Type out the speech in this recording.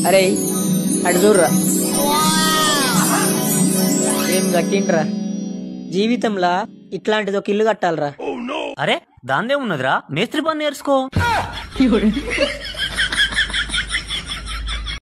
అరే అటు చూడరా, ఏం కట్టిండ్రా. జీవితంలా ఇట్లాంటిది ఒక ఇల్లు కట్టాలరా. అరే దాందే ఉన్నదిరా, మేస్త్రి పని నేర్చుకో.